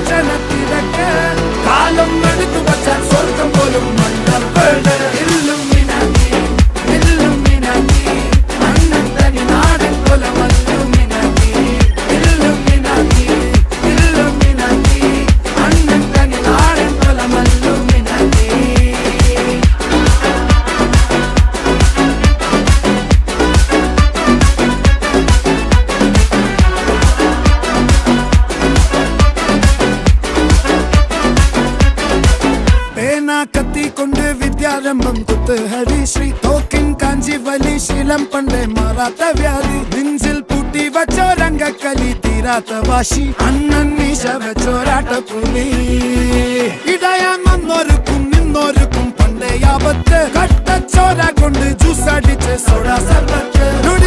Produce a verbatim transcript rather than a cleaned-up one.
അക്ഷരത്തിരക്ക് കാലം എടുത്തു വച്ചാൽ സ്വർഗം പോലും മണ്ണപ്പേട് ഇല്ലുമിനാറ്റി ഇല്ലുമിനാറ്റി അണ്ണൻ തനി നാടൻ കൊലമല്ലുമിനാറ്റി ഇല്ലുമിനാറ്റി ഇല്ലുമിനാറ്റി അണ്ണൻ തനി നാടൻ കൊലമല്ലുമിനാറ്റി കത്തി കൊണ്ട് വിദ്യാരംഭം കുത്ത് ഹരിശ്രീ തോക്കിൻ കാഞ്ചി വലി ശീലം പണ്ടേ മാറാത്ത വ്യാധി നെഞ്ചിൽ പൂട്ടി വച്ചോരംഗക്കലി തീരാത്ത വാശി അണ്ണൻ മീശ വെച്ചോരാട്ട പുലി ഇടയാൻ വന്നോർക്കും നിന്നോർക്കും പണ്ടേ ആപത്ത് കട്ടച്ചോര കൊണ്ട് ജ്യൂസ് അടിച്ച് സോഡ സർബത്ത്